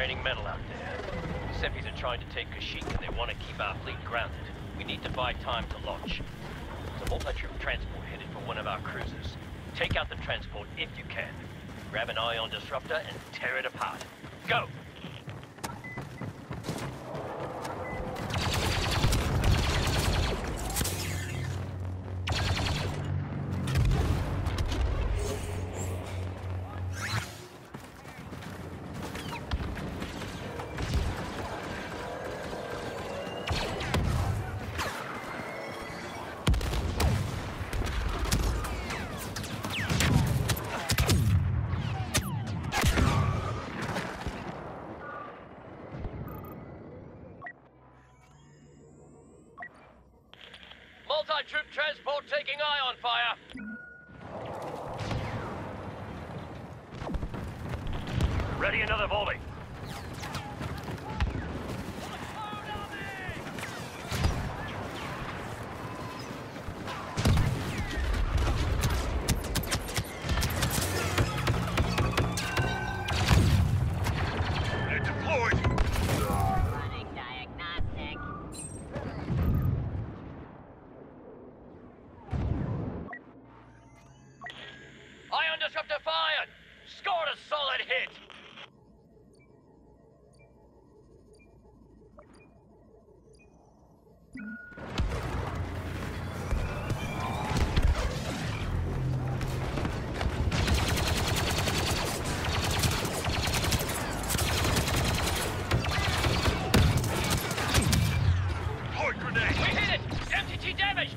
draining metal out there. The Seppies are trying to take Kashyyyk and they want to keep our fleet grounded. We need to buy time to launch. There's a multi-troop transport headed for one of our cruisers. Take out the transport if you can. Grab an ion disruptor and tear it apart. Go! Multi-troop transport taking ion fire. Ready another volley. Ion disruptor fired! Scored a solid hit! Deploy grenade! We hit it! MTT damaged!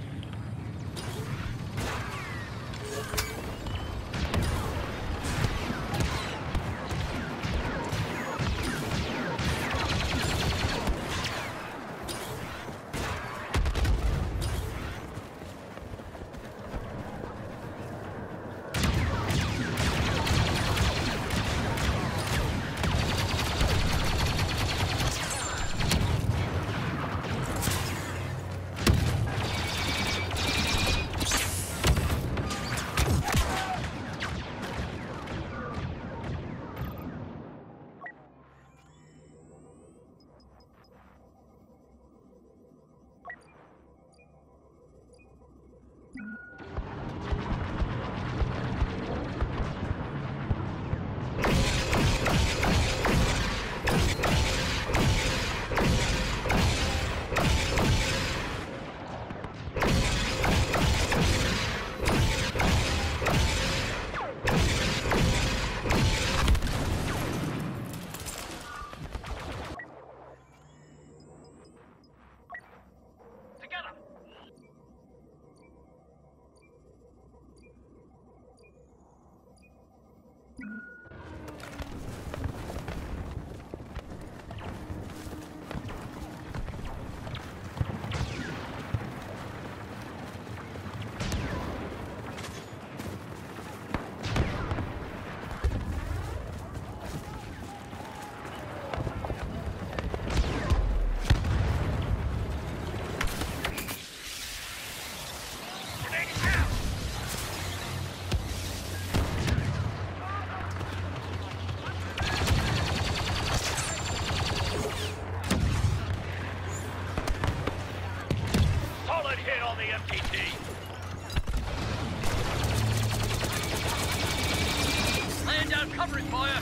Laying down covering fire.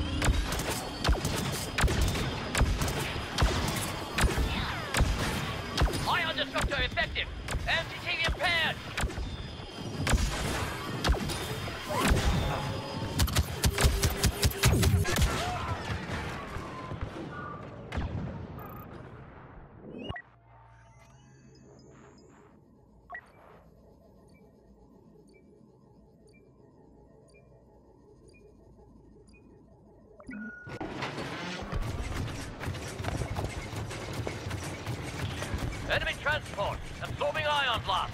Ion disruptor effective. MTT impaired. Enemy transport, absorbing ion blast.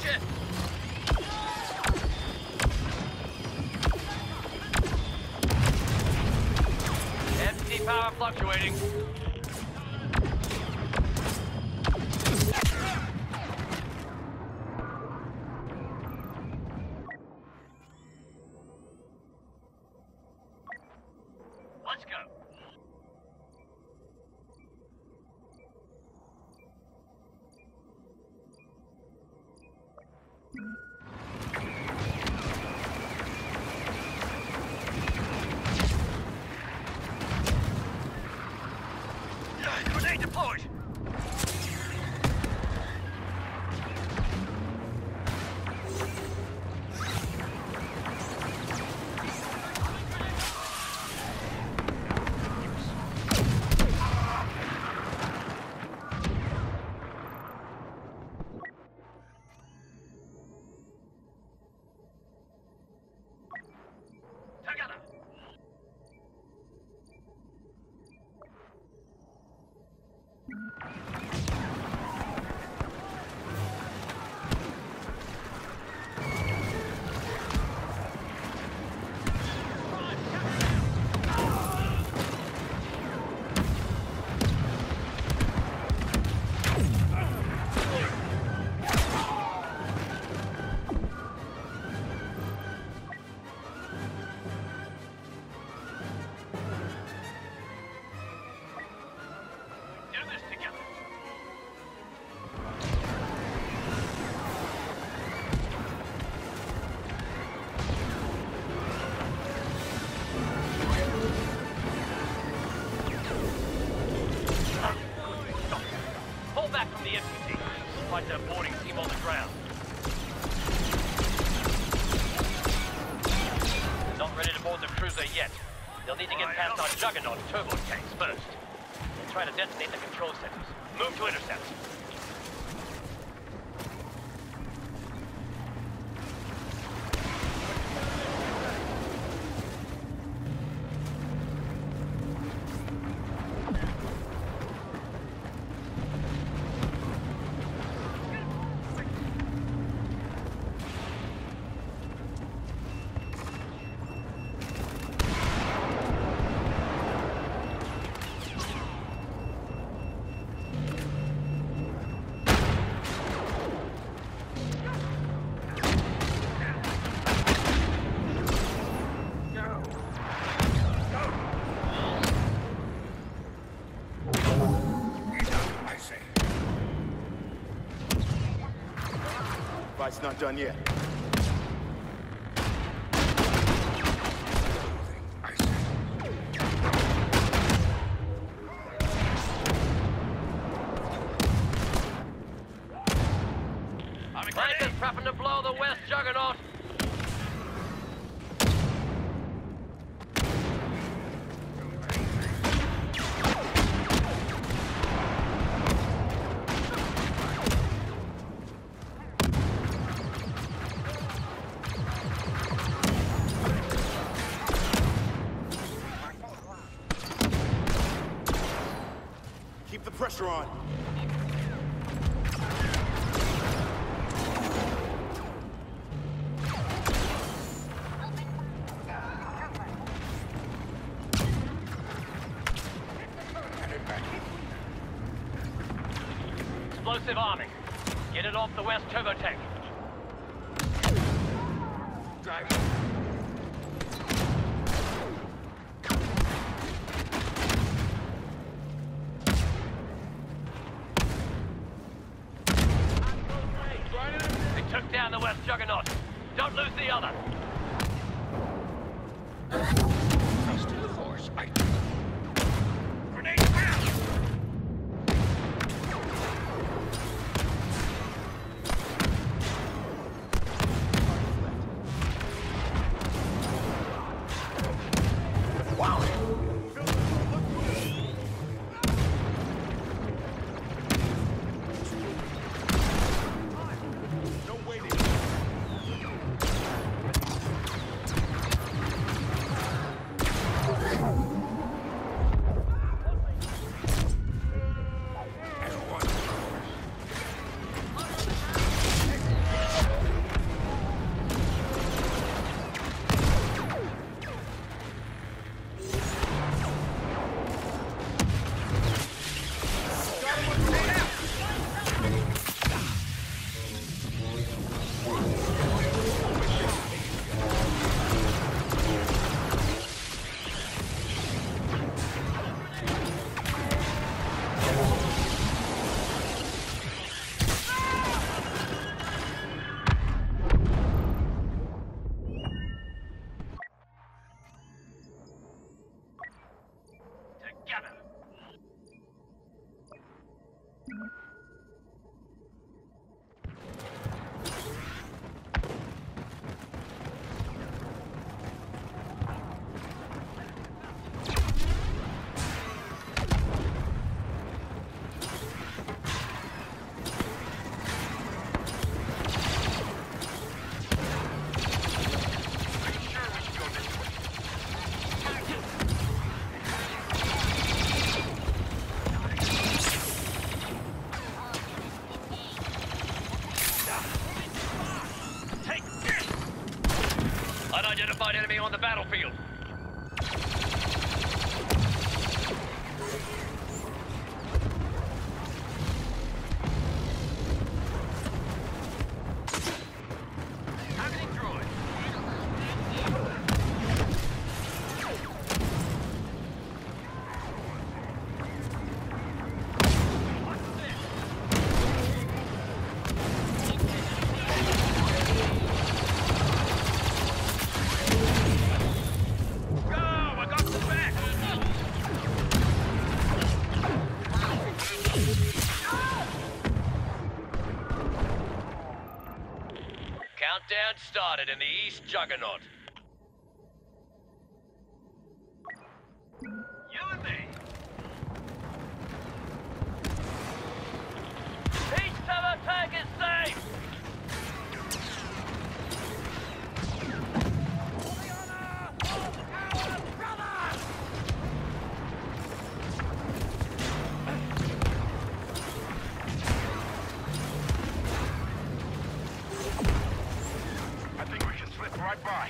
Shit! MT power fluctuating. Let's go. Grenade deployed. Together. Do this together. Pull back from the MPT. Fight their boarding team on the ground. Not ready to board the cruiser yet. They'll need to get past our Juggernaut turbo tanks first. They'll try to detonate the control centers. Move to intercept. Fight's not done yet. Tank is prepping to blow the West Juggernaut. Keep the pressure on. Explosive arming. Get it off the West turbo tank. Drive. They took down the West Juggernaut. Don't lose the other. Trust in the Force. Grenade down! classified enemy on the battlefield. Targeting droid. Countdown started in the East Juggernaut. You and me. Each summer tank is safe! I think we can slip right by.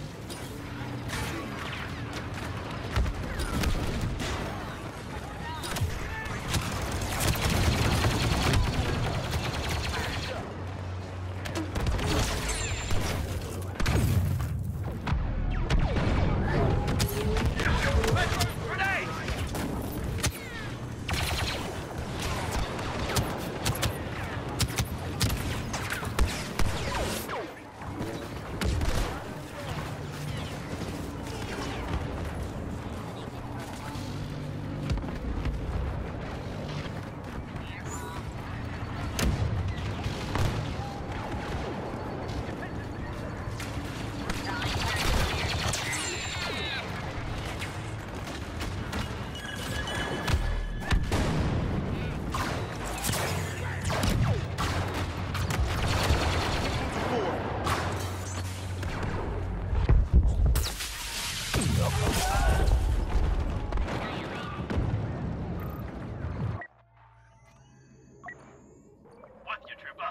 What's your trooper?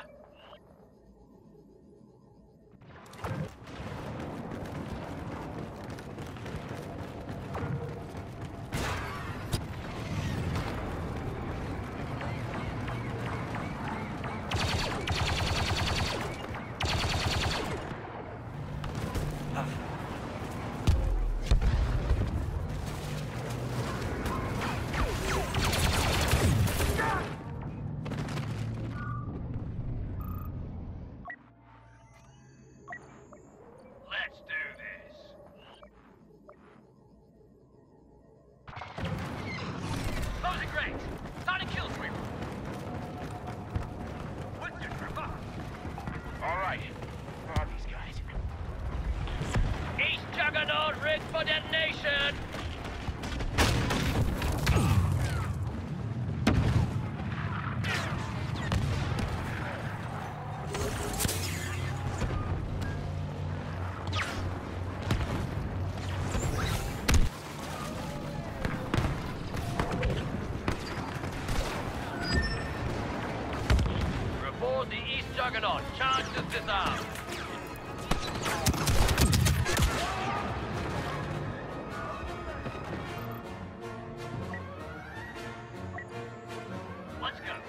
Let's do this. Closing range. Starting kill streak. What's your trooper? All right. Where are these guys? East Juggernaut rigged for detonation. Report the East Juggernaut. Charge to disarm. Let's go.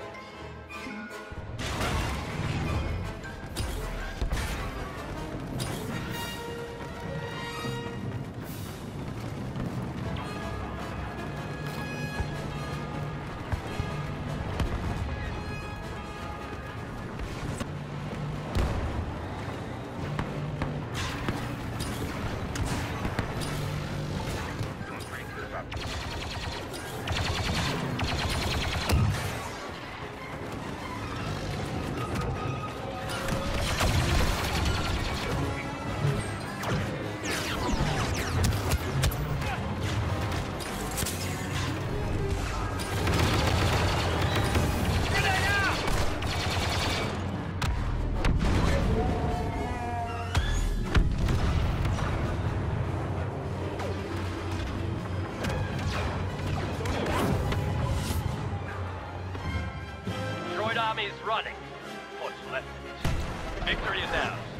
Droid army is running. What's left of it? Victory is ours.